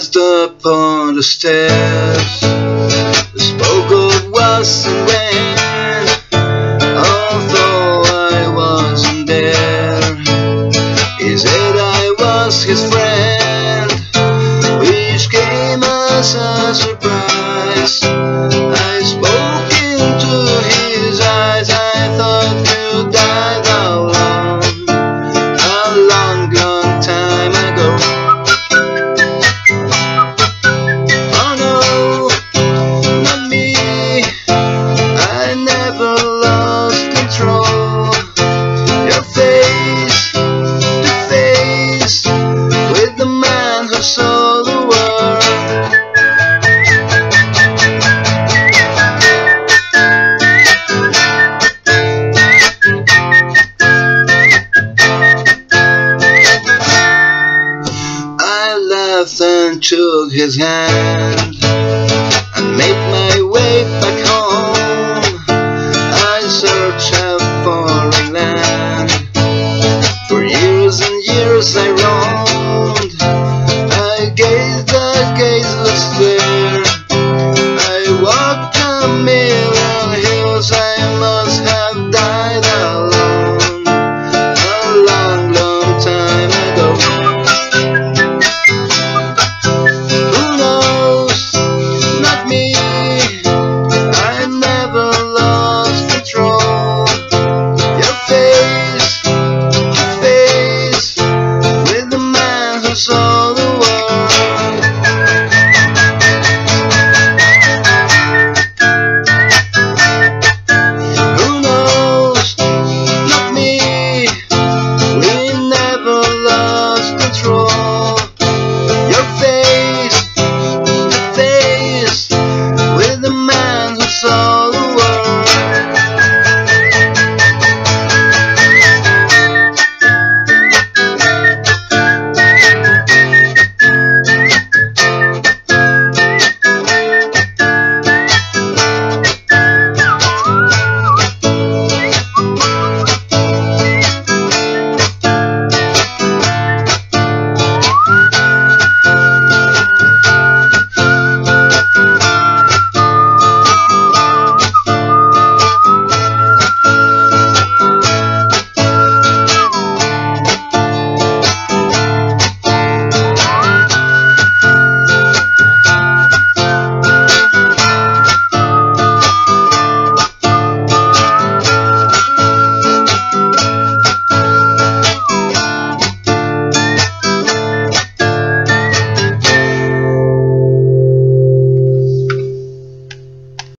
paused upon the steps. We spoke of was and when, although I wasn't there. He said I was his friend, which came as a surprise. I spoke into his eyes. I thought you died a long, long time ago. Oh no, not me. I never lost control. Your face to face with the man who saw the world. I laughed and shook his hand.